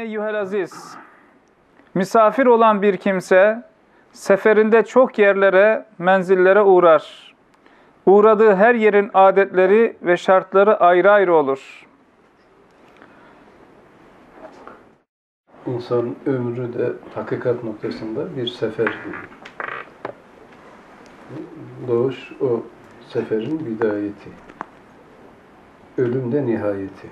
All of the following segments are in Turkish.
eyyuhel aziz, misafir olan bir kimse, seferinde çok yerlere, menzillere uğrar. Uğradığı her yerin adetleri ve şartları ayrı ayrı olur. İnsan ömrü de hakikat noktasında bir sefer gibi. Doğuş o seferin bidayeti. Ölüm de nihayeti.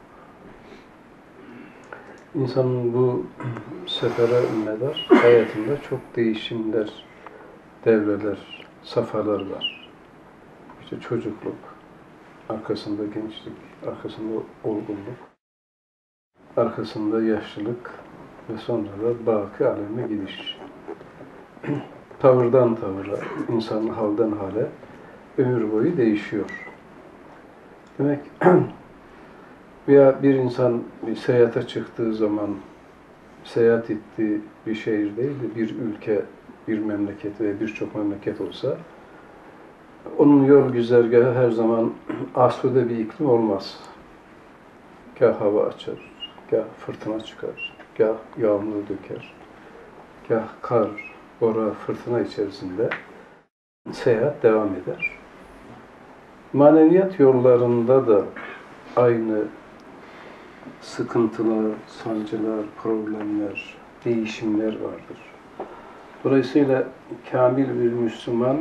İnsanın bu sefere medar hayatında çok değişimler, devreler, safhalar var. İşte çocukluk, arkasında gençlik, arkasında olgunluk, arkasında yaşlılık ve sonra da baki aleme gidiş. Tavırdan tavıra, insanın halden hale ömür boyu değişiyor. Demek veya bir insan bir seyahate çıktığı zaman seyahat ettiği bir şehir değil de bir ülke, bir memleket ve birçok memleket olsa onun yol güzergahı her zaman asude bir iklim olmaz. Gah hava açar, gah fırtına çıkar, gah yağmur döker, gah kar, bora, fırtına içerisinde seyahat devam eder. Maneviyat yollarında da aynı sıkıntılar, sancılar, problemler, değişimler vardır. Dolayısıyla kamil bir Müslüman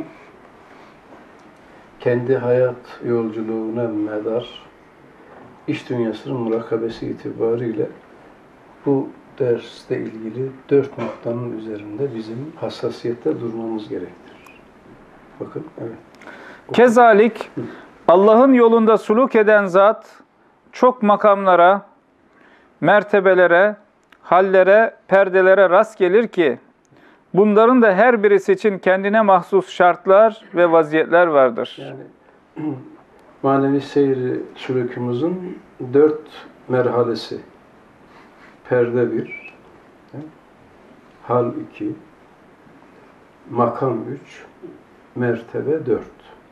kendi hayat yolculuğuna medar iş dünyasının murakabesi itibariyle bu dersle ilgili 4 noktanın üzerinde bizim hassasiyette durmamız gerektir. Bakın, evet. Kezalik, Allah'ın yolunda suluk eden zat, çok makamlara, mertebelere, hallere, perdelere rast gelir ki, bunların da her birisi için kendine mahsus şartlar ve vaziyetler vardır. Yani manevi seyri sülükümüzün 4 merhalesi. Perde 1, hal 2, makam 3, mertebe 4.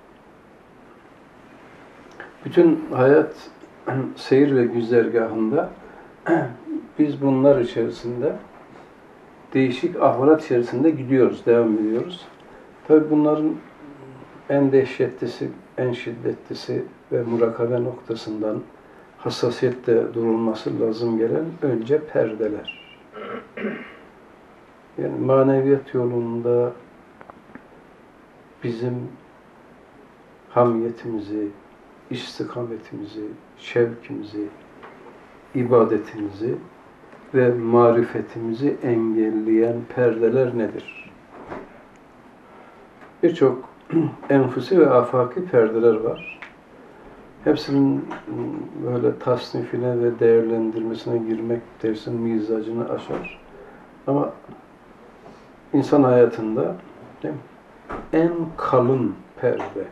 Bütün hayat seyir ve güzergahında biz bunlar içerisinde değişik ahvalat içerisinde gidiyoruz, devam ediyoruz. Tabii bunların en dehşetlisi, en şiddetlisi ve murakabe noktasından hassasiyette durulması lazım gelen önce perdeler. Yani maneviyat yolunda bizim hamiyetimizi, istikametimizi, şevkimizi, ibadetimizi ve marifetimizi engelleyen perdeler nedir? Birçok enfusi ve afaki perdeler var. Hepsinin böyle tasnifine ve değerlendirmesine girmek dersin mizacını aşar. Ama insan hayatında değil mi? En kalın perde,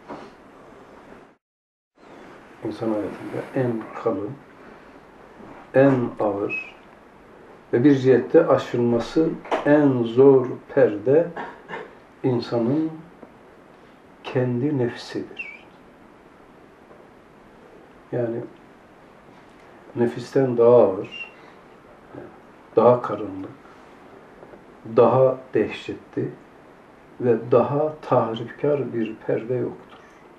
insan hayatında en kalın, en ağır ve bir cihette aşılması en zor perde insanın kendi nefsidir. Yani nefisten daha ağır, daha karanlık, daha dehşetli ve daha tahripkar bir perde yoktur.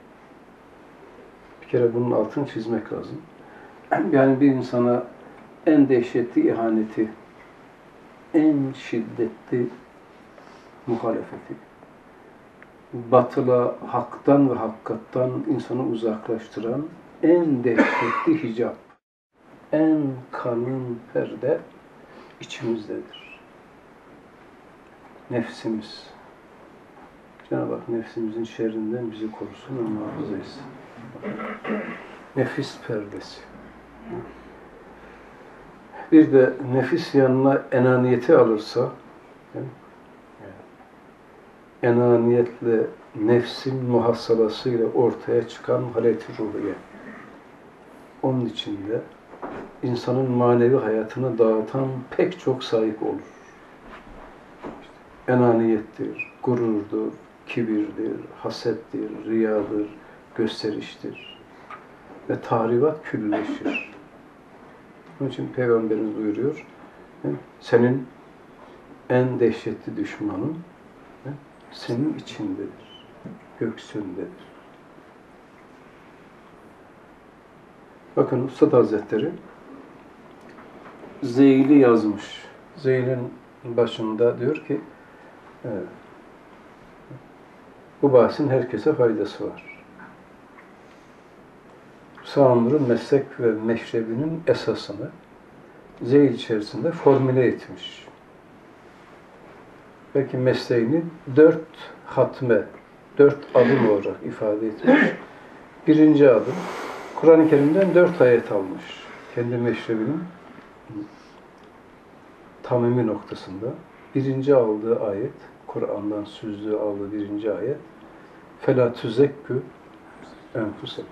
Bir kere bunun altını çizmek lazım. Yani bir insana en dehşetli ihaneti, en şiddetli muhalefeti, batıla, haktan ve hakikattan insanı uzaklaştıran en dehşetli hicap, en kalın perde içimizdedir. Nefsimiz. Cenab-ı Hak nefsimizin şerrinden bizi korusun ve muhafaza etsin. Nefis perdesi. Bir de nefis yanına enaniyeti alırsa, enaniyetle nefsin muhassalasıyla ortaya çıkan halet-i ruhiye. Onun içinde insanın manevi hayatını dağıtan pek çok sahip olur. Enaniyettir, gururdur, kibirdir, hasettir, riyadır, gösteriştir. Ve tahribat külleşir. Onun için Peygamberimiz buyuruyor, senin en dehşetli düşmanın senin içindedir, göksündedir. Bakın Üstad Hazretleri Zeyl'i yazmış. Zeyl'in başında diyor ki, bu bahsin herkese faydası var. Sağımr'ın meslek ve meşrebinin esasını Zeyl içerisinde formüle etmiş. Belki mesleğini 4 hatme, 4 adım olarak ifade etmiş. Birinci adım, Kur'an-ı Kerim'den 4 ayet almış. Kendi meşrebinin tamimi noktasında. Birinci aldığı ayet, Kur'an'dan süzdüğü aldığı birinci ayet, فَلَا تُزَكُّ اَنْفُسَكُمْ.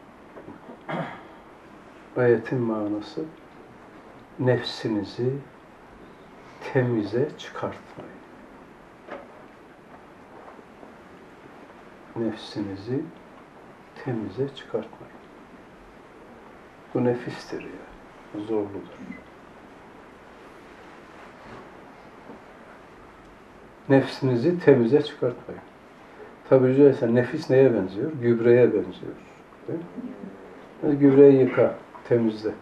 Ayetin manası, nefsinizi temize çıkartmayın. Nefsinizi temize çıkartmayın. Bu nefistir ya, zorludur. Nefsinizi temize çıkartmayın. Tabiri caizse nefis neye benziyor? Gübreye benziyor. Değil mi? Gübreyi yıka, temizle.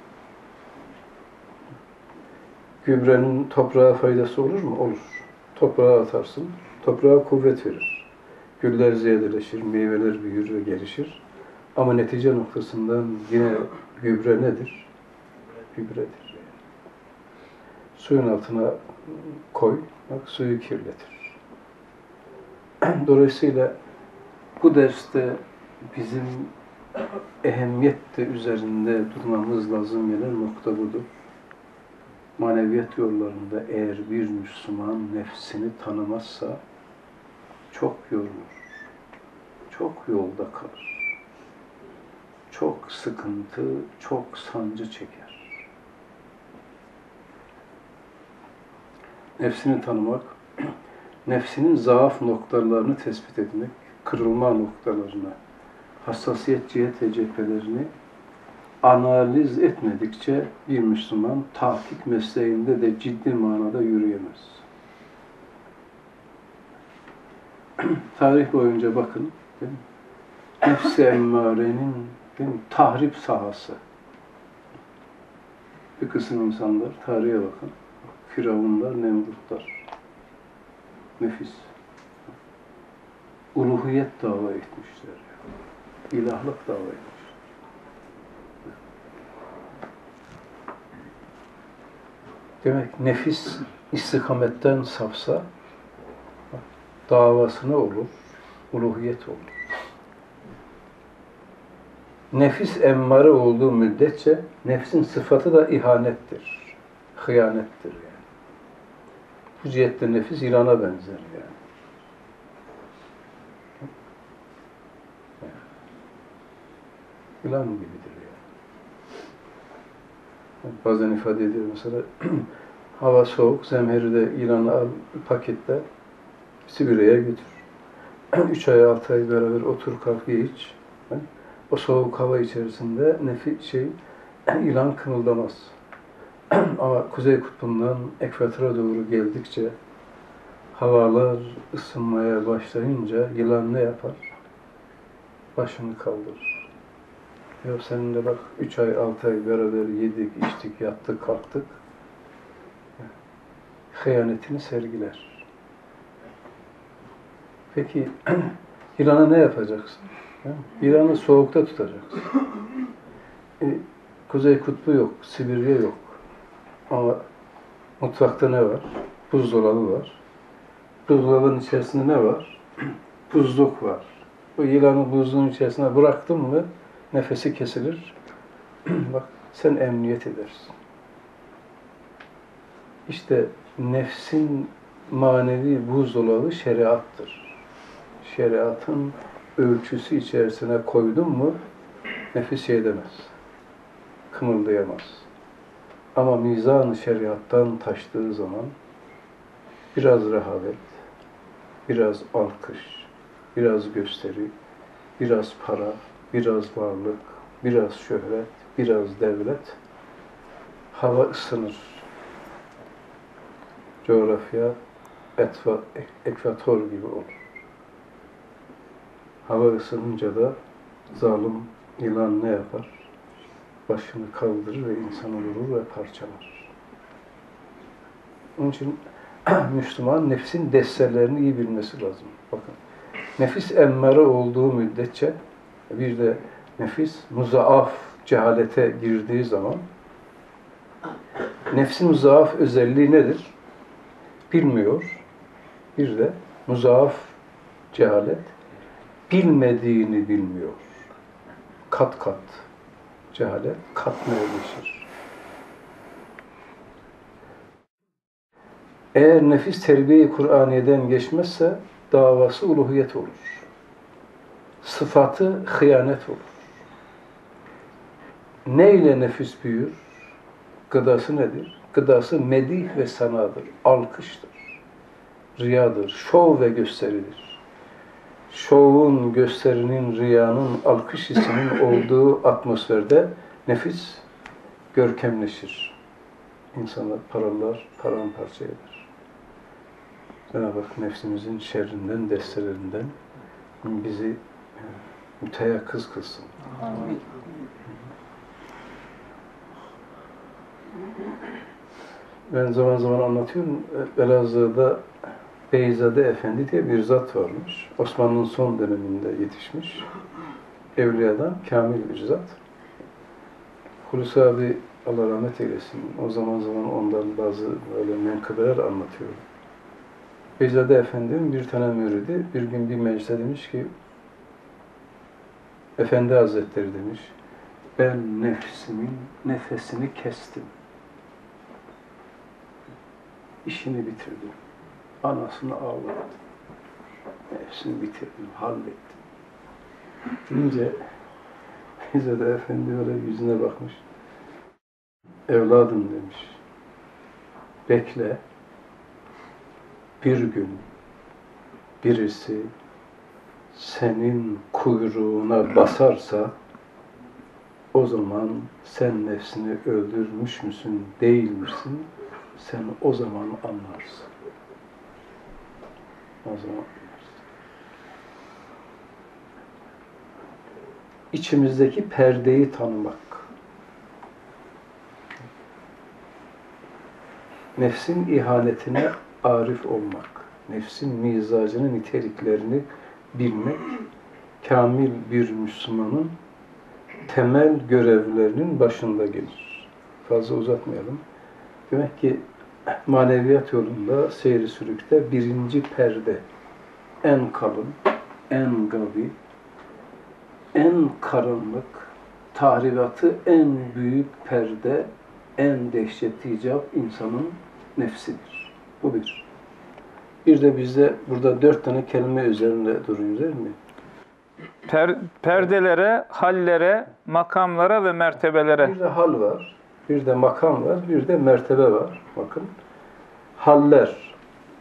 Gübrenin toprağa faydası olur mu? Olur. Toprağa atarsın, toprağa kuvvet verir. Güller ziyadeleşir, meyveler büyür ve gelişir. Ama netice noktasından yine gübre nedir? Gübredir. Suyun altına koy, bak suyu kirletir. Dolayısıyla bu derste bizim ehemmiyette üzerinde durmamız lazım gelen nokta budur. Maneviyat yollarında eğer bir Müslüman nefsini tanımazsa çok yorulur, çok yolda kalır, çok sıkıntı, çok sancı çeker. Nefsini tanımak, nefsinin zaaf noktalarını tespit etmek, kırılma noktalarını, hassasiyet cihet ve cephelerini analiz etmedikçe bir Müslüman tahkik mesleğinde de ciddi manada yürüyemez. Tarih boyunca bakın, nefs-i emmarenin tahrip sahası. Bir kısım insanlar, tarihe bakın, Firavunlar, Nemrutlar, nefis. Uluhiyet dava etmişler. İlahlık dava etmişler. Demek nefis istikametten sapsa davasına olur, uluhiyet olur. Nefis emmare olduğu müddetçe nefsin sıfatı da ihanettir, hıyanettir yani. Bu cihette nefis yılana benzer yani. Yılan gibidir yani. Bazen ifade ediyor mesela hava soğuk, zemheride yılanı al, paketle Sibirya'ya götür. 3 ay, 6 ay beraber otur, kalk, ye, iç. O soğuk hava içerisinde yılan kımıldamaz. Ama Kuzey Kutbu'ndan ekvatora doğru geldikçe havalar ısınmaya başlayınca yılan ne yapar? Başını kaldırır. Ya seninle bak 3 ay, 6 ay beraber yedik, içtik, yattık, kalktık. Hıyanetini sergiler. Peki yılanı ne yapacaksın? Yılanı soğukta tutacaksın. Kuzey Kutbu yok, Sibirya yok. Ama mutfakta ne var? Buzdolabı var. Buzdolabının içerisinde ne var? Buzluk var. Bu yılanı buzluğun içerisine bıraktın mı nefesi kesilir. Bak sen emniyet edersin. İşte nefsin manevi buzdolabı şeriattır. Şeriatın ölçüsü içerisine koydun mu nefis demez. Kımıldayamaz. Ama mizan-ı şeriattan taştığı zaman biraz rehavet, biraz alkış, biraz gösteri, biraz para, biraz varlık, biraz şöhret, biraz devlet hava ısınır. Coğrafya ekvator gibi olur. Hava ısınınca da zalim yılan ne yapar? Başını kaldırır ve insanı vurur ve parçalar. Onun için Müslüman nefsin destelerini iyi bilmesi lazım. Bakın, nefis emmare olduğu müddetçe, bir de nefis muzaaf cehalete girdiği zaman, nefsin muzaaf özelliği nedir? Bilmiyor. Bir de muzaaf cehalet, bilmediğini bilmiyor. Kat kat cehalet katmaya geçir. Eğer nefis terbiye-i Kur'aniye'den geçmezse davası uluhiyet olur. Sıfatı hıyanet olur. Neyle nefis büyür? Gıdası nedir? Gıdası medih ve sanadır, alkıştır, riyadır, şov ve gösteridir. Şovun, gösterinin, riyanın, alkış hissinin olduğu atmosferde nefis görkemleşir. İnsanlar paralar, paramparça eder. Cenab-ı Hak nefsimizin şerrinden, destelerinden bizi müteyakkız kılsın. Amin. Ben zaman zaman anlatıyorum. Elazığ'da Beyzade Efendi diye bir zat varmış. Osmanlı'nın son döneminde yetişmiş. Evliyadan kamil bir zat. Hulusi abi Allah rahmet eylesin. O zaman ondan bazı böyle menkıbeler anlatıyor. Beyzade Efendi'nin bir tane müridi bir gün bir mecliste demiş ki, Efendi Hazretleri demiş, ben nefsimin nefesini kestim. İşini bitirdim. Anasını ağlattım. Nefsini bitirdim, hallettim. Deyince Beyzade Efendi öyle yüzüne bakmış. Evladım demiş, bekle, bir gün birisi senin kuyruğuna basarsa o zaman sen nefsini öldürmüş müsün, değil misin? Sen o zaman anlarsın. O zaman anlarsın. İçimizdeki perdeyi tanımak. Nefsin ihanetine arif olmak. Nefsin mizacını, niteliklerini bilmek, kamil bir Müslümanın temel görevlerinin başında gelir. Fazla uzatmayalım. Demek ki maneviyat yolunda, seyri sülükte birinci perde, en kalın, en gavi, en karanlık, tahribatı en büyük perde, en dehşetli icap insanın nefsidir. Bu bir. Bir de bizde burada 4 tane kelime üzerinde duruyor değil mi? Perdelere, hallere, makamlara ve mertebelere. Bir de hal var, bir de makam var, bir de mertebe var. Bakın, haller.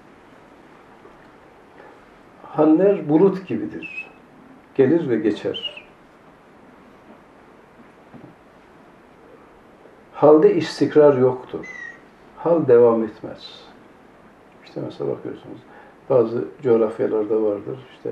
Haller bulut gibidir. Gelir ve geçer. Halde istikrar yoktur. Hal devam etmez. İşte mesela bakıyorsunuz, bazı coğrafyalarda vardır. İşte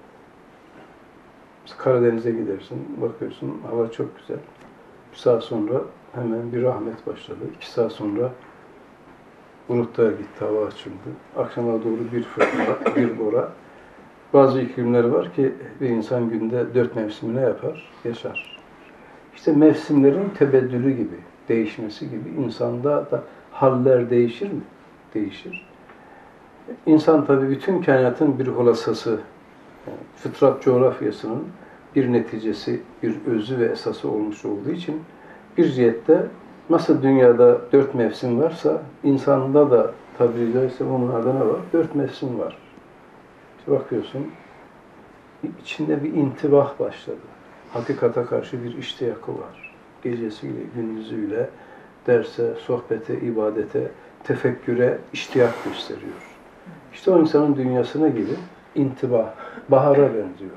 Karadeniz'e gidersin, bakıyorsun hava çok güzel. Bir saat sonra hemen bir rahmet başladı. 2 saat sonra bulutlar gitti, hava açıldı. Akşama doğru bir fırtına, bir bora. Bazı iklimler var ki bir insan günde 4 mevsimi ne yapar? Yaşar. İşte mevsimlerin tebeddülü gibi, değişmesi gibi insanda da haller değişir mi? Değişir. İnsan tabii bütün kainatın bir hulasası, yani fıtrat coğrafyasının bir neticesi, bir özü ve esası olmuş olduğu için bir cihette nasıl dünyada 4 mevsim varsa insanda da tabiri caizse onlarda ne var? 4 mevsim var. İşte bakıyorsun içinde bir intibah başladı. Hakikate karşı bir iştiyakı var. Gecesiyle, gündüzüyle derse, sohbete, ibadete, tefekküre iştiyak gösteriyor. İşte o insanın dünyasına gibi intibah, bahara benziyor.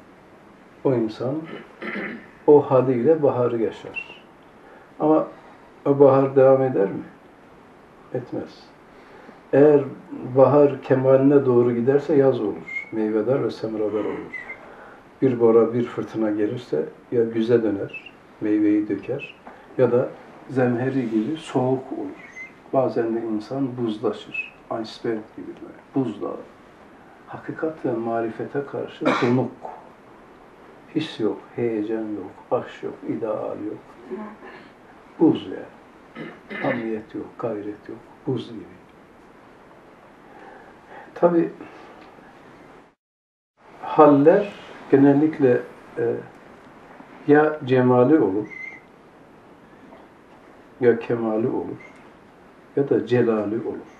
O insan o haliyle baharı yaşar. Ama o bahar devam eder mi? Etmez. Eğer bahar kemaline doğru giderse yaz olur. Meyvedar ve semradar olur. Bir bora, bir fırtına gelirse ya güze döner, meyveyi döker ya da zemheri gibi soğuk olur. Bazen de insan buzlaşır. Iceberg gibi böyle, buzdağı. Hakikat ve marifete karşı donuk. His yok, heyecan yok, aşk yok, ideal yok. Buz yani. Hamiyet yok, gayret yok. Buz gibi. Tabii haller genellikle ya cemali olur, ya kemali olur, ya da celali olur.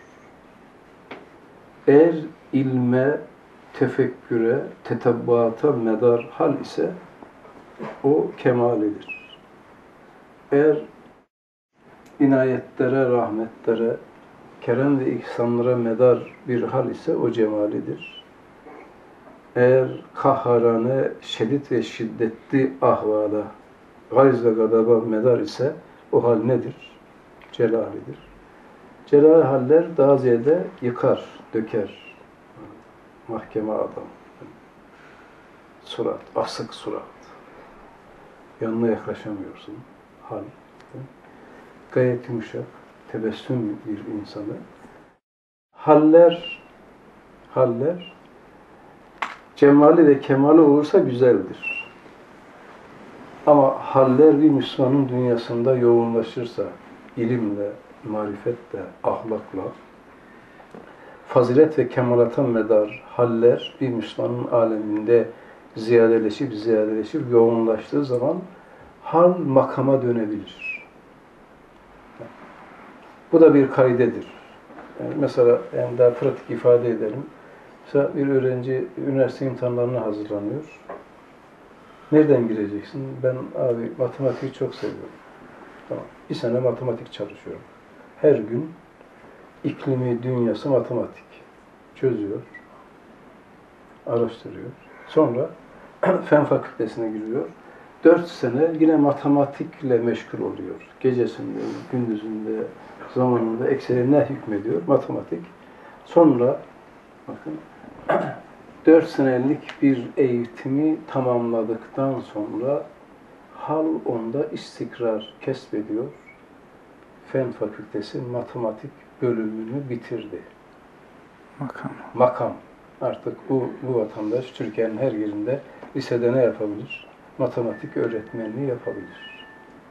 Eğer ilme, tefekküre, tetebbuata medar hal ise o kemalidir. Eğer inayetlere, rahmetlere, kerem ve ihsanlara medar bir hal ise o cemalidir. Eğer kahharane, şiddet ve şiddetli ahvala, gayz ve gadaba medar ise o hal nedir? Celalidir. Celal haller daha ziyade yıkar, döker. Mahkeme adam. Surat, asık surat. Yanına yaklaşamıyorsun. Hal. Gayet yumuşak, tebessüm bir insanı. Haller cemali ve kemali olursa güzeldir. Ama haller bir Müslümanın dünyasında yoğunlaşırsa, ilimle, marifetle, ahlakla, fazilet ve kemalata medar haller bir Müslümanın aleminde ziyadeleşip yoğunlaştığı zaman hal makama dönebilir. Bu da bir kaidedir. Yani mesela daha pratik ifade edelim. Mesela bir öğrenci üniversite imtihanlarına hazırlanıyor. Nereden gireceksin? Ben abi matematiği çok seviyorum. Tamam. Bir sene matematik çalışıyorum. Her gün iklimi, dünyası matematik. Çözüyor. Araştırıyor. Sonra fen fakültesine giriyor. 4 sene yine matematikle meşgul oluyor. Gecesinde, gündüzünde, zamanında ekseri ne hükmediyor? Matematik. Sonra bakın 4 senelik bir eğitimi tamamladıktan sonra hal onda istikrar kesbediyor. Fen fakültesi matematik bölümünü bitirdi. Makam. Artık bu vatandaş Türkiye'nin her yerinde lisede ne yapabilir? Matematik öğretmenliği yapabilir.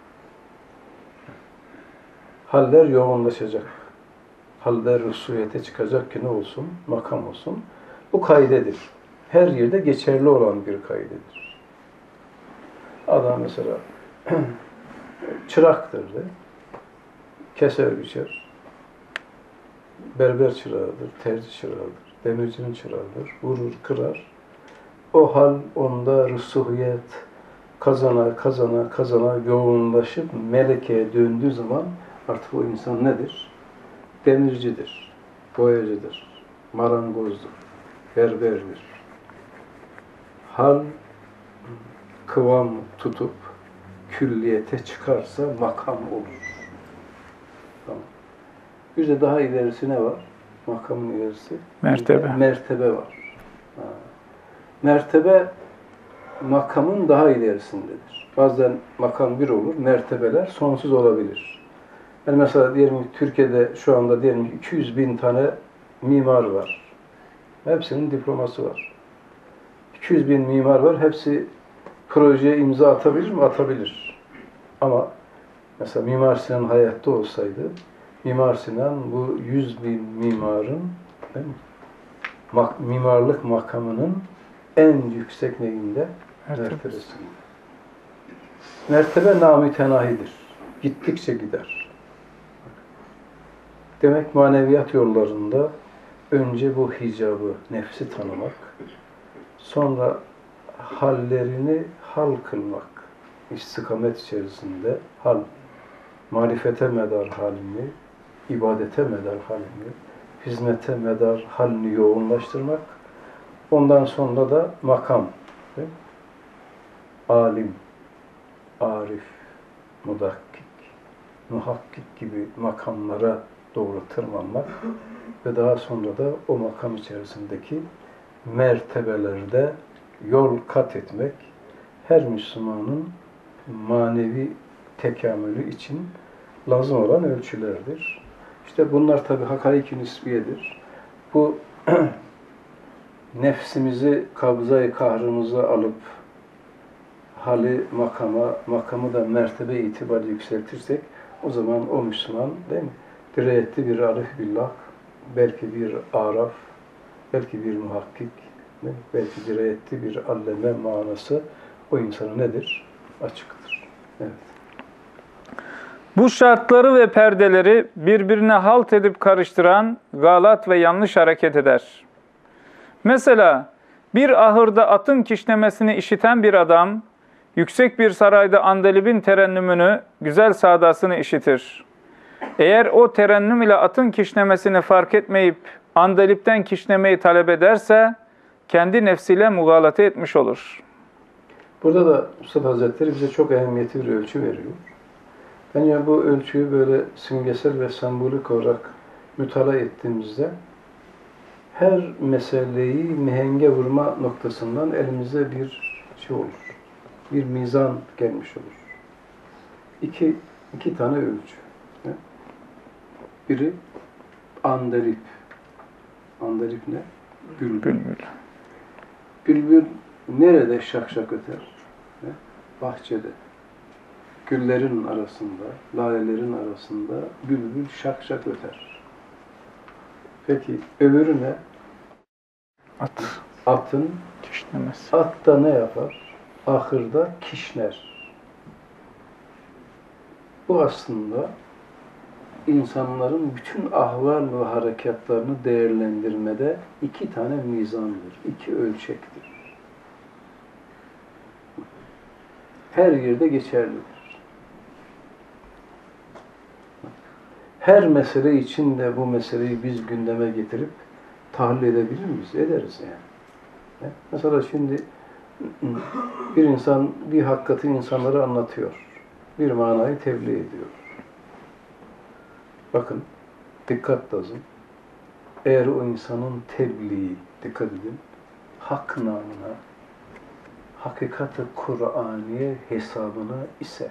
Haller yoğunlaşacak. Haller ruhsuyete çıkacak ki ne olsun? Makam olsun. Bu kaidedir. Her yerde geçerli olan bir kaidedir. Adam mesela çıraktır de. Keser biçer. Berber çırağıdır, terzi çırağıdır, demircinin çırağıdır, vurur, kırar. O hal onda rusuhiyet kazana yoğunlaşıp melekeye döndüğü zaman artık o insan nedir? Demircidir, boyacıdır, marangozdur, berberdir. Hal kıvam tutup külliyete çıkarsa makam olur. Tamam. Bir de daha ilerisi ne var? Makamın ilerisi. Mertebe. Mertebe var. Ha. Mertebe makamın daha ilerisindedir. Bazen makam bir olur, mertebeler sonsuz olabilir. Yani mesela diyelim ki Türkiye'de şu anda diyelim ki 200 bin tane mimar var. Hepsinin diploması var. 200 bin mimar var. Hepsi projeye imza atabilir mi? Atabilir. Ama mesela Mimar Sinan hayatta olsaydı Mimar Sinan bu 100 bin mimarın değil mi? Mimarlık makamının en yüksek neyinde? Mertebesinde. Mertebe namütenahidir. Gittikçe gider. Demek maneviyat yollarında önce bu hicabı, nefsi tanımak, sonra hallerini hal kılmak, istikamet içerisinde hal, marifete medar halini, ibadete medar halini, hizmete medar halini yoğunlaştırmak, ondan sonra da makam, alim, arif, mudakkik, muhakkik gibi makamlara doğru tırmanmak ve daha sonra da o makam içerisindeki mertebelerde yol kat etmek her Müslümanın manevi tekamülü için lazım olan ölçülerdir. İşte bunlar tabi hakaik-i nisbiyedir. Bu nefsimizi kabza-i kahrımıza alıp hali makamı da mertebe itibariyle yükseltirsek o zaman o Müslüman değil mi? Dirayetli bir arif billah, belki bir araf, belki bir muhakkik, belki dirayetli bir alleme manası o insana nedir? Açıktır. Evet. Bu şartları ve perdeleri birbirine halt edip karıştıran galat ve yanlış hareket eder. Mesela bir ahırda atın kişnemesini işiten bir adam, yüksek bir sarayda andalibin terennümünü, güzel sadasını işitir. Eğer o terennüm ile atın kişnemesini fark etmeyip andalipten kişnemeyi talep ederse, kendi nefsiyle mugalata etmiş olur. Burada da Üstad Hazretleri bize çok ehemmiyetli bir ölçü veriyor. Bence bu ölçüyü böyle simgesel ve sembolik olarak mütalaa ettiğimizde her meseleyi mihenge vurma noktasından elimizde bir şey olur. Bir mizan gelmiş olur. İki tane ölçü. Biri andalip. Andalip ne? Bülbül. Bülbül nerede şak şak öter? Bahçede. Güllerin arasında, lalelerin arasında bülbül şak şak öter. Peki öbürü ne? At. Atın Kişnemesi. at da ne yapar? Ahırda kişner. Bu aslında insanların bütün ahval ve harekatlarını değerlendirmede iki tane mizandır, iki ölçektir. Her yerde geçerlidir. Her mesele için de bu meseleyi biz gündeme getirip tahlil edebilir miyiz? Ederiz yani. Mesela şimdi bir insan bir hakikati insanlara anlatıyor. Bir manayı tebliğ ediyor. Bakın, dikkat lazım. Eğer o insanın tebliği, dikkat edin, hak namına, hakikat-ı Kur'aniye hesabına ise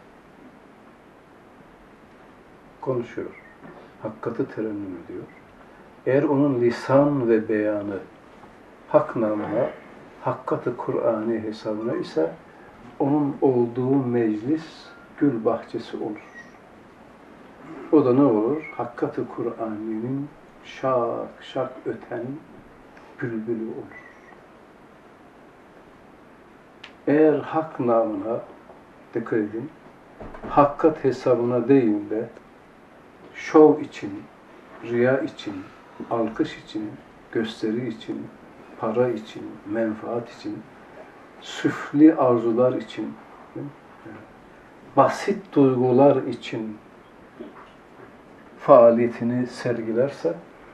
konuşuyor. Hakikati terennüm ediyor. Eğer onun lisan ve beyanı hak namına, hakikat-ı Kur'ani hesabına ise onun olduğu meclis gül bahçesi olur. O da ne olur? Hakikat-ı Kur'ani'nin şak şak öten bülbülü olur. Eğer hak namına, dikkat edin, hakikat hesabına değil de şov için, riya için, alkış için, gösteri için, para için, menfaat için, süfli arzular için, basit duygular için faaliyetini sergilerse,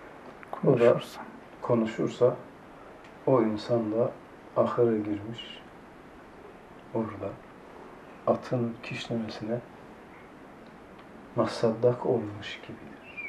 konuşursa, o insan da ahire girmiş, orada atın kişnemesine masaddak olmuş gibidir.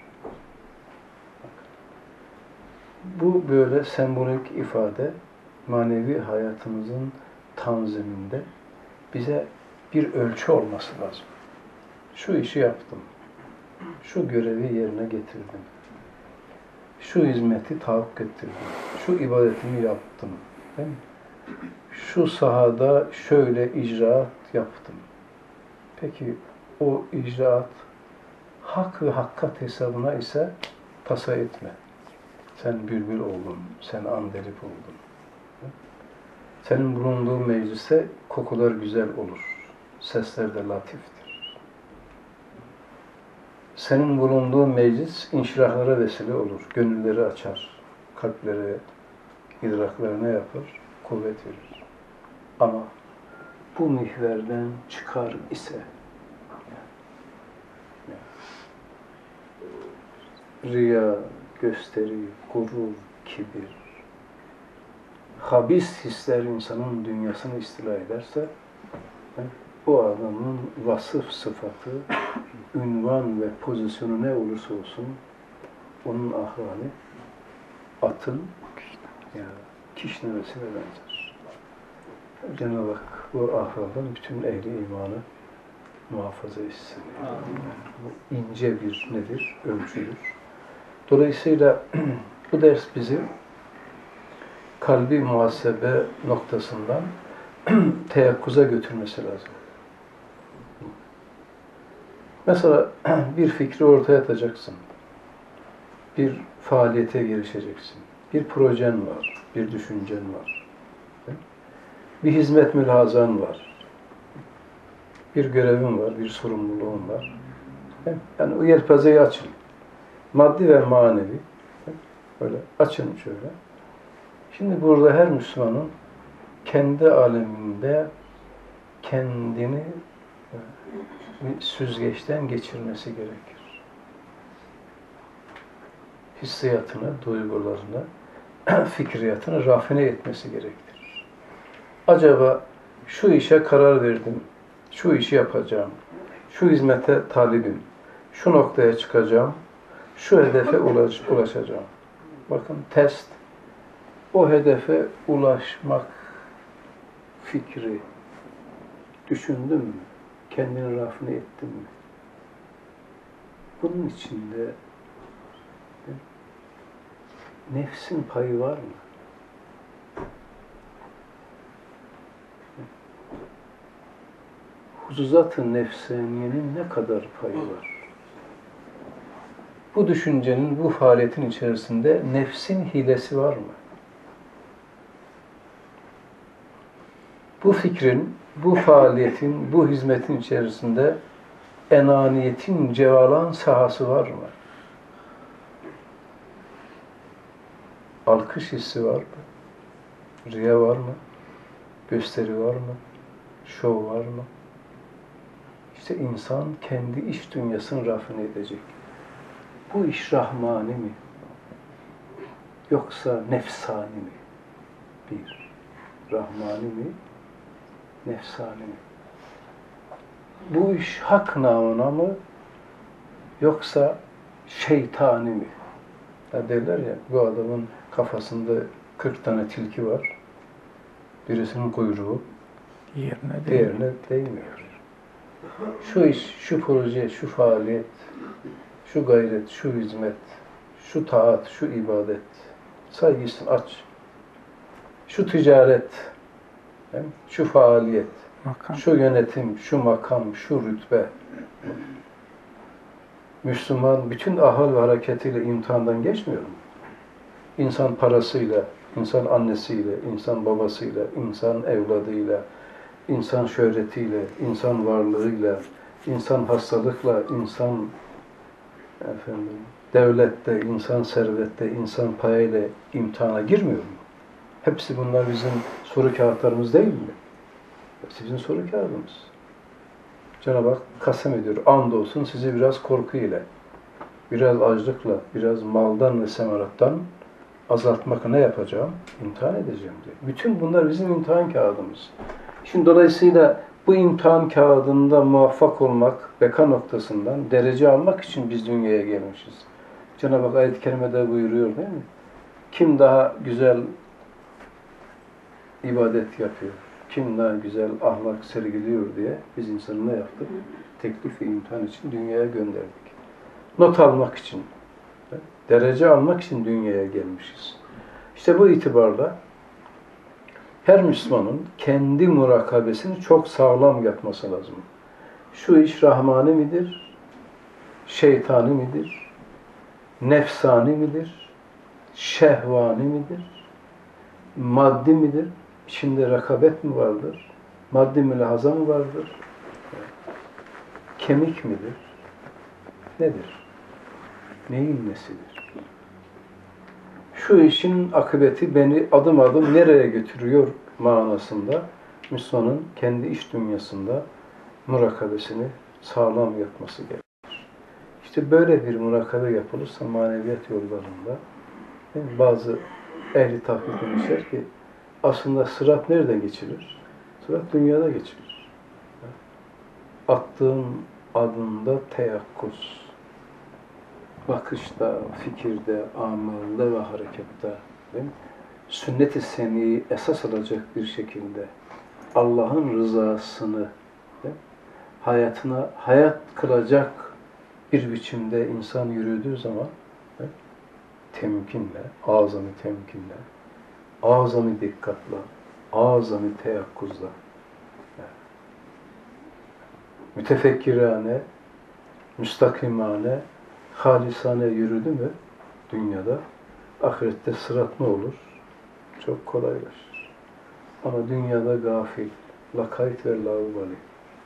Bu böyle sembolik ifade manevi hayatımızın tanziminde bize bir ölçü olması lazım. Şu işi yaptım, şu görevi yerine getirdim, şu hizmeti tahakkuk ettirdim, şu ibadetimi yaptım, değil mi? Şu sahada şöyle icraat yaptım. Peki o icraat hak ve hakikat hesabına ise tasa etme. Sen bülbül oldun, sen andalip oldun. Senin bulunduğun mecliste kokular güzel olur. Sesler de latiftir. Senin bulunduğun meclis inşirahlara vesile olur. Gönülleri açar. Kalplere, idraklarına yapar. Kuvvet verir. Ama bu mihverden çıkar ise riya, gösteri, gurur, kibir, habis hisler insanın dünyasını istila ederse o adamın vasıf sıfatı, ünvan ve pozisyonu ne olursa olsun onun ahvali atın ya kişnemesine benzer. Cenab-ı Hak bu ahvaldan bütün ehli imanı muhafaza etsin. Bu ince bir nedir? Ölçüdür. Dolayısıyla bu ders bizi kalbi muhasebe noktasından teyakkuza götürmesi lazım. Mesela bir fikri ortaya atacaksın. Bir faaliyete girişeceksin. Bir projen var, bir düşüncen var. Bir hizmet mülhazan var. Bir görevin var, bir sorumluluğun var. Yani o yelpazeyi açın. Maddi ve manevi. Böyle açın şöyle. Şimdi burada her Müslümanın kendi aleminde kendini bir süzgeçten geçirmesi gerekir. Hissiyatını, duygularını, fikriyatını rafine etmesi gerekir. Acaba şu işe karar verdim, şu işi yapacağım, şu hizmete talibim, şu noktaya çıkacağım, şu hedefe ulaşacağım. Bakın test, o hedefe ulaşmak fikri düşündün mü? Kendini rafine ettin mi? Bunun içinde nefsin payı var mı? Huzuzat-ı nefsaniyenin ne kadar payı var? Bu düşüncenin, bu faaliyetin içerisinde nefsin hilesi var mı? Bu fikrin, bu faaliyetin, bu hizmetin içerisinde enaniyetin cevalan sahası var mı? Alkış hissi var mı? Riya var mı? Gösteri var mı? Şov var mı? İşte insan kendi iç dünyasını rafine edecek. Bu iş rahmani mi? Yoksa nefsani mi? Bir. Rahmani mi? Nefsani mi? Bu iş hak namına mı? Yoksa şeytani mi? Ya derler ya, bu adamın kafasında 40 tane tilki var. Birisinin kuyruğu diğerine değmiyor. Şu iş, şu proje, şu faaliyet, şu gayret, şu hizmet, şu taat, şu ibadet, saygısını aç. Şu ticaret, şu faaliyet, şu yönetim, şu makam, şu rütbe. Müslüman bütün ahval ve hareketiyle imtihandan geçmiyor mu? İnsan parasıyla, insan annesiyle, insan babasıyla, insan evladıyla, insan şöhretiyle, insan varlığıyla, insan hastalıkla, insan devlette, insan servette, insan payıyla imtihana girmiyor mu? Hepsi bunlar bizim soru kağıtlarımız değil mi? Hepsi bizim soru kağıdımız. Cenab-ı Hak kasem ediyor. Andolsun sizi biraz korkuyla, biraz açlıkla, biraz maldan ve semarattan azaltmak ne yapacağım? İmtihan edeceğim diyor. Bütün bunlar bizim imtihan kağıdımız. Şimdi dolayısıyla bu imtihan kağıdında muvaffak olmak, beka noktasından derece almak için biz dünyaya gelmişiz. Cenab-ı Hak ayet-i kerimede buyuruyor değil mi? Kim daha güzel ibadet yapıyor, kim daha güzel ahlak sergiliyor diye biz insanı ne yaptık? Teklif ve imtihan için dünyaya gönderdik. Not almak için, derece almak için dünyaya gelmişiz. İşte bu itibarla her Müslümanın kendi murakabesini çok sağlam yapması lazım. Şu iş rahmani midir? Şeytani midir? Nefsani midir? Şehvani midir? Maddi midir? İçinde rekabet mi vardır? Maddi mülahaza mı vardır? Kemik midir? Nedir? Neyin nesidir? Şu işin akıbeti beni adım adım nereye götürüyor manasında Müslümanın kendi iç dünyasında murakabesini sağlam yapması gerekir. İşte böyle bir murakabe yapılırsa maneviyat yollarında bazı ehli tahkik demişler ki aslında sırat nereden geçilir? Sırat dünyada geçilir. attığın adımda teyakkuz, bakışta, fikirde, amelde ve harekette, değil mi? Sünnet-i seniyi esas alacak bir şekilde Allah'ın rızasını, değil mi, hayatına hayat kılacak bir biçimde insan yürüdüğü zaman, değil mi, temkinle, azami temkinle, azami dikkatle, azami teyakkuzla, yani, mütefekkirane, müstakimane, halisane yürüdü mü dünyada, ahirette sırat ne olur? Çok kolaylaşır. Ama dünyada gafil, lakayt ve laubali.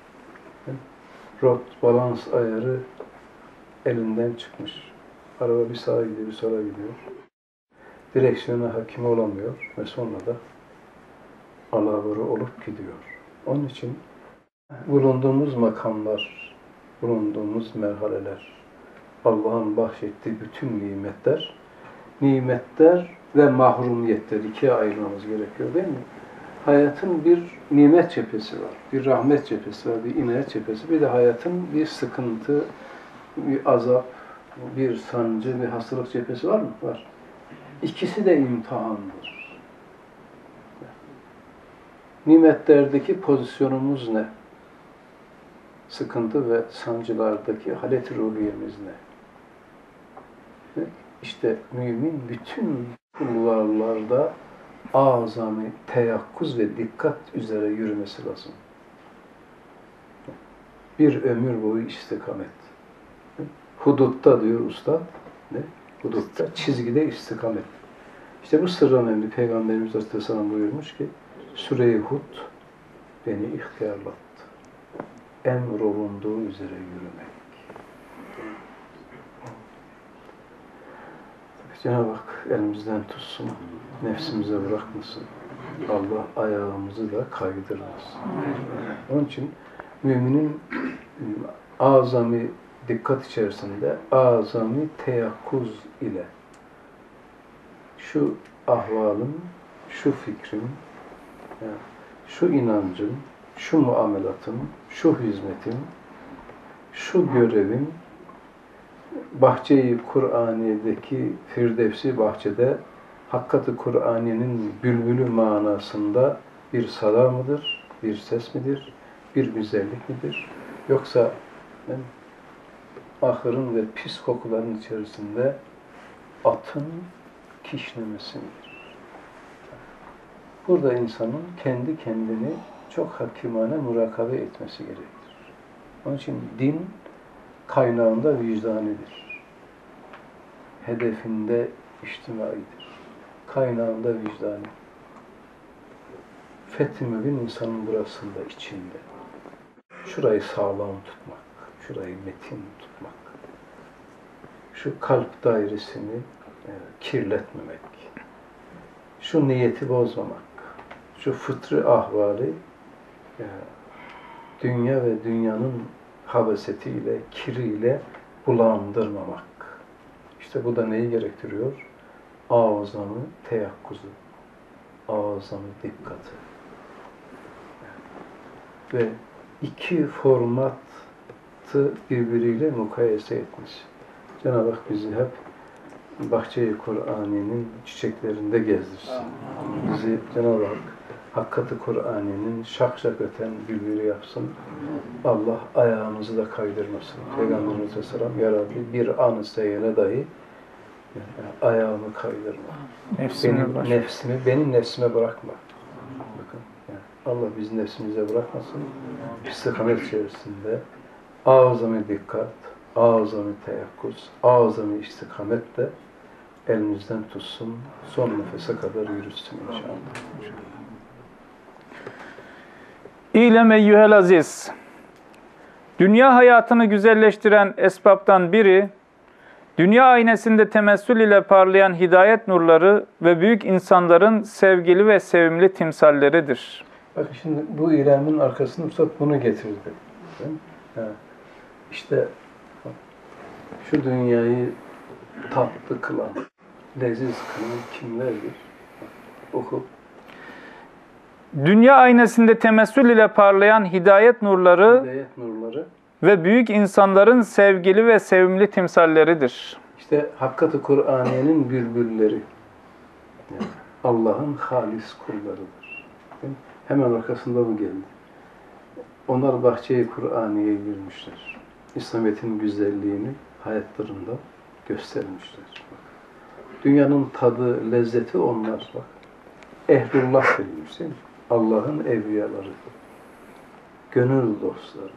Rot, balans ayarı elinden çıkmış. Araba bir sağa gidiyor, bir sola gidiyor. Direksiyona hakim olamıyor ve sonra da alabora olup gidiyor. Onun için bulunduğumuz makamlar, bulunduğumuz merhaleler, Allah'ın bahşettiği bütün nimetler ve mahrumiyetler ikiye ayırmamız gerekiyor, değil mi? Hayatın bir nimet cephesi var, bir rahmet cephesi var, bir inayet cephesi, bir de hayatın bir sıkıntı, bir azap, bir sancı, bir hastalık cephesi var mı? Var. İkisi de imtihandır. Nimetlerdeki pozisyonumuz ne? Sıkıntı ve sancılardaki halet-i ruhiyemiz ne? İşte mümin bütün kulvarlarda azami teyakkuz ve dikkat üzere yürümesi lazım. Bir ömür boyu istikamet. Hudutta diyor usta, ne? Hudutta, çizgide istikamet. İşte bu sırrın emri Peygamberimiz Aleyhisselam buyurmuş ki, Süre-i Hud beni ihtiyarlattı. Emrolunduğu üzere yürümek. Cenab-ı Hak elimizden tutsun, nefsimize bırakmasın. Allah ayağımızı da kaydırmasın. Onun için müminin azami dikkat içerisinde, azami teyakkuz ile şu ahvalın, şu fikrin, şu inancın, şu muamelatın, şu hizmetin, şu görevin, Bahçe-i Kur'aniye'deki Firdevsi bahçede Hakkat-ı Kur'aniye'nin bülbülü manasında bir sada mıdır, bir ses midir, bir güzellik midir? Yoksa ahırın ve pis kokuların içerisinde atın kişnemesi midir? Burada insanın kendi kendini çok hakimane murakabe etmesi gerektir. Onun için din kaynağında vicdanidir. Hedefinde içtimaidir. Kaynağında vicdani. Fethi mübin insanın burasında, içinde. Şurayı sağlam tutmak, şurayı metin tutmak. Şu kalp dairesini kirletmemek. Şu niyeti bozmamak. Şu fıtrı ahvali dünya ve dünyanın habesetiyle, kiriyle bulandırmamak. İşte bu da neyi gerektiriyor? Azamı teyakkuzu, azamı dikkati. Ve iki formatı birbiriyle mukayese etmiş. Cenab-ı Hak bizi hep Bahçe-i Kur'aniye'nin çiçeklerinde gezdirsin. Bizi Cenab-ı Hak Hakkat-ı Kur'aniye'nin şak şak öten bülbülü yapsın. Allah ayağımızı da kaydırmasın. Peygamberimiz Aleyhisselam, Ya Rabbi bir an seyyene dahi ayağımı kaydırma. Benim nefsime bırakma. Bakın, yani Allah bizi nefsimize bırakmasın. İstikamet içerisinde azami dikkat, azami teyakkuz, azami istikametle elimizden tutsun, son nefese kadar yürütsün inşallah. İ'lem eyyühel aziz. Dünya hayatını güzelleştiren esbaptan biri, dünya aynesinde temessül ile parlayan hidayet nurları ve büyük insanların sevgili ve sevimli timsalleridir. Bakın şimdi bu ilemin arkasında Üstad bunu getirdi. İşte şu dünyayı tatlı kılan, leziz kılan kimlerdir? Oku. Dünya aynasında temessül ile parlayan hidayet nurları Hidayet nurları. ve büyük insanların sevgili ve sevimli timsalleridir. İşte Hakkat-ı Kur'aniye'nin bülbülleri. Yani Allah'ın halis kullarıdır. Değil mi? Hemen arkasında bu geldi. Onlar bahçe-i Kur'aniye'ye girmişler. İslamiyet'in güzelliğini hayatlarında göstermişler. Bak. Dünyanın tadı, lezzeti onlar. Bak. Ehlullah denilmiş değil mi? Allah'ın evliyaları. Gönül dostları.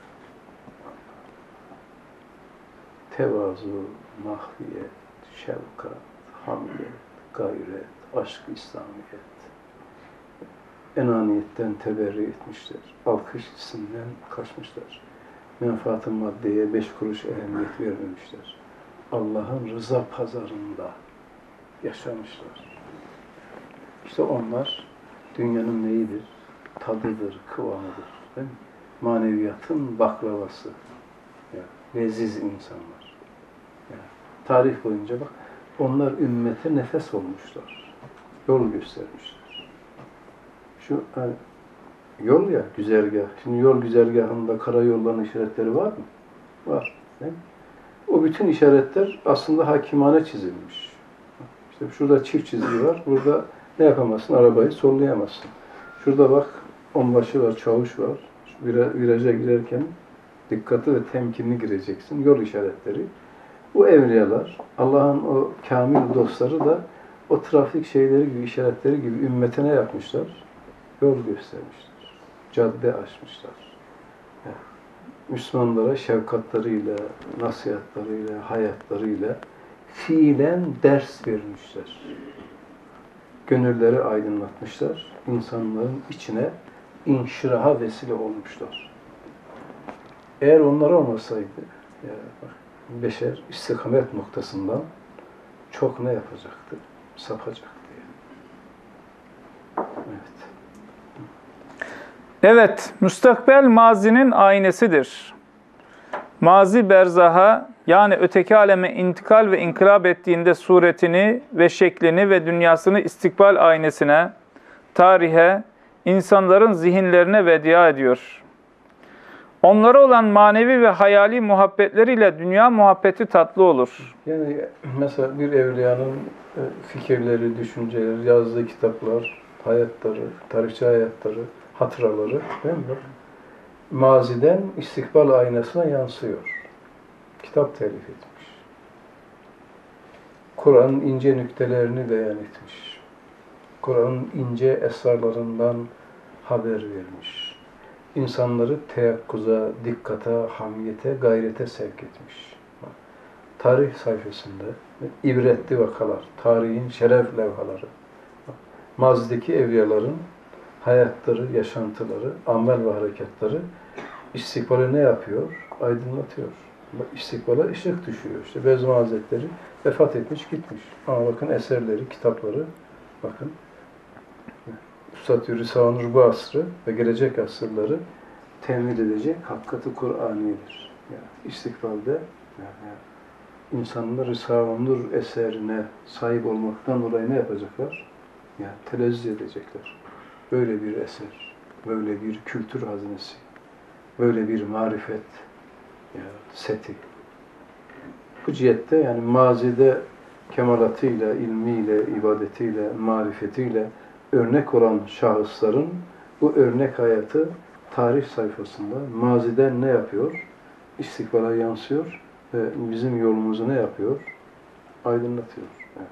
Tevazu, mahfiyet, şefkat, hamiyet, gayret, aşk, İslamiyet. Enaniyetten teberri etmişler. Alkış hissinden kaçmışlar. Menfaat-ı maddeye 5 kuruş ehemmiyet vermemişler. Allah'ın rıza pazarında yaşamışlar. İşte onlar dünyanın neyidir? Tadıdır, kıvamıdır. Değil mi? Maneviyatın baklavası. Yani, leziz insanlar. Yani, tarih boyunca bak, onlar ümmete nefes olmuşlar. Yol göstermişler. Şu hani, yol ya, güzergah. Şimdi yol güzergahında karayolların işaretleri var mı? Var. Değil mi? O bütün işaretler aslında hakimane çizilmiş. İşte şurada çift çizgi var. Burada ne yapamazsın? Arabayı sollayamazsın. Şurada bak, onbaşı var, çavuş var. Viraja girerken dikkatli ve temkinli gireceksin. Yol işaretleri. Bu evliyalar, Allah'ın o kamil dostları da o trafik şeyleri gibi, işaretleri gibi ümmete ne yapmışlar? Yol göstermişler. Cadde açmışlar. Yani Müslümanlara şefkatlarıyla, nasihatlarıyla, hayatlarıyla fiilen ders vermişler. Gönülleri aydınlatmışlar. İnsanların içine inşiraha vesile olmuşlar. Eğer onlar olmasaydı, ya bak, beşer istikamet noktasından çok ne yapacaktı? Sapacaktı. Evet. Evet, müstakbel mazinin aynesidir. Mazi berzaha, yani öteki aleme intikal ve inkılap ettiğinde suretini ve şeklini ve dünyasını istikbal aynesine, tarihe, insanların zihinlerine vedia ediyor. Onlara olan manevi ve hayali muhabbetleriyle dünya muhabbeti tatlı olur. Yani mesela bir evliyanın fikirleri, düşünceleri, yazdığı kitaplar, hayatları, tarihçi hayatları, hatıraları, değil mi? Maziden istikbal aynasına yansıyor. Kitap telif etmiş. Kur'an'ın ince nüktelerini beyan etmiş. Kur'an'ın ince esrarlarından haber vermiş. İnsanları teyakkuza, dikkate, hamiyete, gayrete sevk etmiş. Tarih sayfasında ibretli vakalar, tarihin şeref levhaları, mazideki evliyaların hayatları, yaşantıları, amel ve hareketleri istikbale ne yapıyor? Aydınlatıyor. İstikbale ışık düşüyor. İşte Bezmi Hazretleri vefat etmiş, gitmiş. Ama bakın eserleri, kitapları, bakın Üstad Rıza Nur bu asrı ve gelecek asırları temin edecek Hakkat-ı Kur'aniyedir. Yani istikbalde insanlar Rıza Nur eserine sahip olmaktan dolayı ne yapacaklar? Yani telezzüz edecekler. Böyle bir eser, böyle bir kültür hazinesi, böyle bir marifet seti. Bu cihette yani mazide kemalatıyla, ilmiyle, ibadetiyle, marifetiyle örnek olan şahısların bu örnek hayatı tarih sayfasında maziden ne yapıyor? İstikbala yansıyor ve bizim yolumuzu ne yapıyor? Aydınlatıyor. Evet.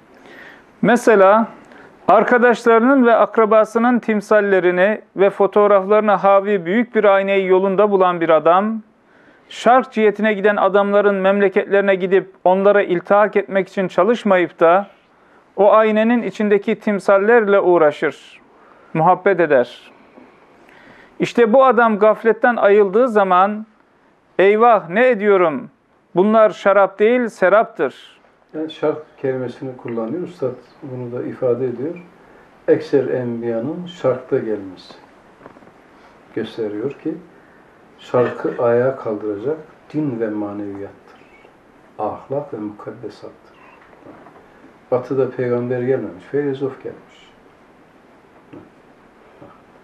Mesela arkadaşlarının ve akrabasının timsallerini ve fotoğraflarını havi büyük bir aynayı yolunda bulan bir adam, şark cihetine giden adamların memleketlerine gidip onlara iltihak etmek için çalışmayıp da o aynenin içindeki timsallerle uğraşır, muhabbet eder. İşte bu adam gafletten ayıldığı zaman, eyvah ne ediyorum, bunlar şarap değil seraptır. Yani şark kelimesini kullanıyor. Üstad bunu da ifade ediyor. Ekser enbiyanın şarkta gelmesi gösteriyor ki şarkı ayağa kaldıracak din ve maneviyattır. Ahlak ve mukaddesattır. Batı'da peygamber gelmemiş, filozof gelmiş.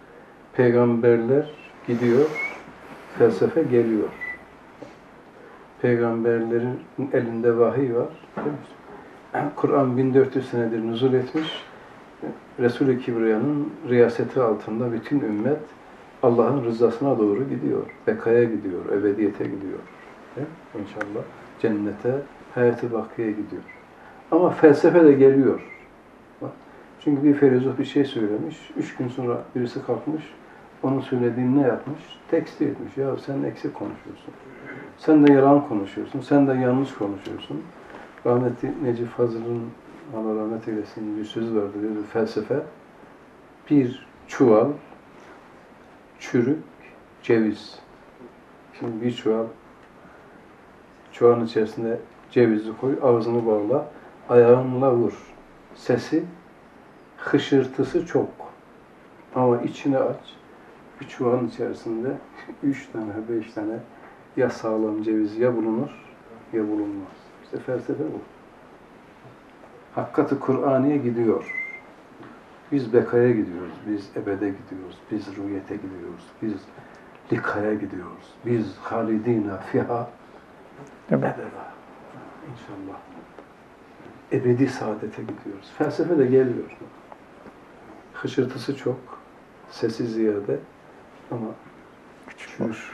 Peygamberler gidiyor, felsefe geliyor. Peygamberlerin elinde vahiy var. Kur'an 1400 senedir nüzul etmiş. Resul-i Kibriya'nın riyaseti altında bütün ümmet Allah'ın rızasına doğru gidiyor. Bekaya gidiyor, ebediyete gidiyor. İnşallah cennete, hayat-ı bakiye gidiyor. Ama felsefe de geliyor. Bak, çünkü bir filozof bir şey söylemiş, 3 gün sonra birisi kalkmış, onun söylediğini ne yapmış? Tekst etmiş. Ya sen eksik konuşuyorsun. Sen de yalan konuşuyorsun. Sen de yanlış konuşuyorsun. Rahmetli Necip Fazıl'ın, Allah rahmet eylesin, bir söz vardı. Diyordu, felsefe bir çuval çürük ceviz. Şimdi bir çuvalın içerisinde cevizi koy, ağzını bağla, ayağınla vur. Sesi, hışırtısı çok. Ama içini aç, bir çuvalın içerisinde 3 tane, 5 tane ya sağlam ceviz ya bulunur ya bulunmaz. İşte felsefe bu. Hakikat-ı Kur'aniye gidiyor. Biz bekaya gidiyoruz, biz ebede gidiyoruz, biz rüyete gidiyoruz, biz likaya gidiyoruz, biz halidina fiha ebeda. İnşallah. Ebedi saadete gidiyoruz. Felsefe de geliyor. Hışırtısı çok, sesi ziyade ama küçük.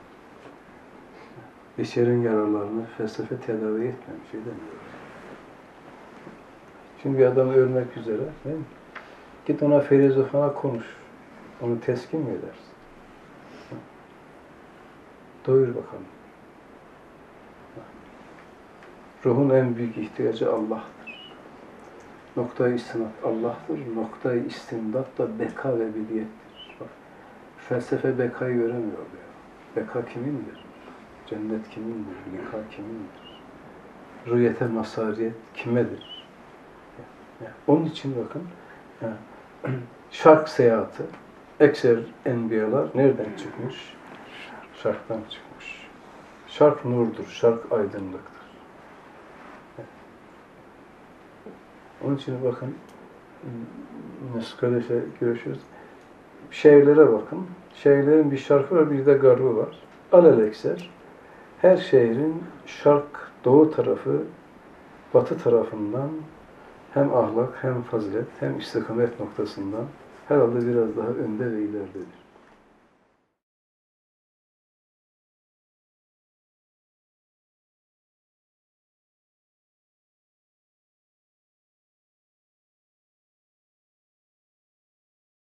Beşerin yararlarını felsefe tedavi etmemiş, edemiyor. Şimdi bir adamı ölmek üzere, değil mi? Git ona filozofana konuş. Onu teskin mi edersin? Doyur bakalım. Ruhun en büyük ihtiyacı Allah'tır. Noktayı istinat Allah'tır. Noktayı istimdat da beka ve biliyettir. Bak, felsefe bekayı göremiyor ya. Beka kimindir? Cennet kimindir? Lika kimindir? Rüyete masariyet kimedir? Onun için bakın, şark seyahati, ekser enbiyalar nereden çıkmış? Şarktan çıkmış. Şark nurdur, şark aydınlıktır. Onun için bakın, Mesukadeş'e görüşürüz. Şehirlere bakın. Şehirlerin bir şarkı var, bir de garbı var. Alelekser, her şehrin şark doğu tarafı, batı tarafından hem ahlak, hem fazilet, hem istikamet noktasından herhalde biraz daha önde ve ileridedir.